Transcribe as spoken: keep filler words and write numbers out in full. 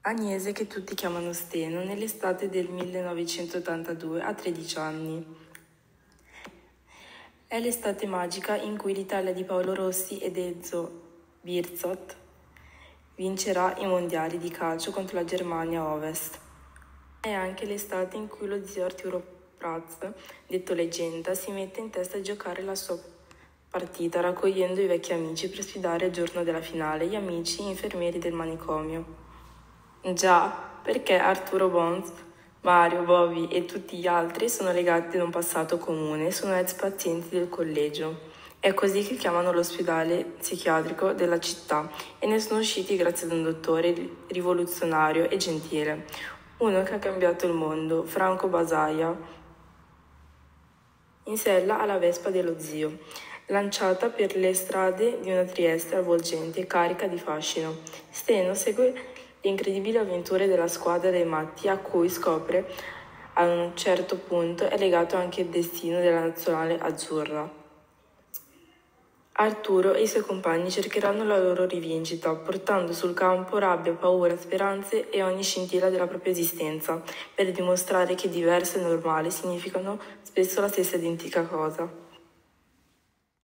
Agnese, che tutti chiamano Steno, nell'estate del millenovecentottantadue ha tredici anni. È l'estate magica in cui l'Italia di Paolo Rossi ed Enzo Bearzot vincerà i mondiali di calcio contro la Germania Ovest. È anche l'estate in cui lo zio Arturo Praz, detto Leggenda, si mette in testa di giocare la sua partita raccogliendo i vecchi amici per sfidare il giorno della finale gli amici infermieri del manicomio. Già, perché Arturo Bons, Mario, Bobby e tutti gli altri sono legati da un passato comune, sono ex pazienti del collegio. È così che chiamano l'ospedale psichiatrico della città e ne sono usciti grazie ad un dottore rivoluzionario e gentile, uno che ha cambiato il mondo, Franco Basaia, in sella alla Vespa dello zio, lanciata per le strade di una Trieste avvolgente e carica di fascino. Steno segue le incredibili avventure della squadra dei matti a cui scopre a un certo punto è legato anche il destino della nazionale azzurra. Arturo e i suoi compagni cercheranno la loro rivincita, portando sul campo rabbia, paura, speranze e ogni scintilla della propria esistenza, per dimostrare che diverso e normale significano spesso la stessa identica cosa.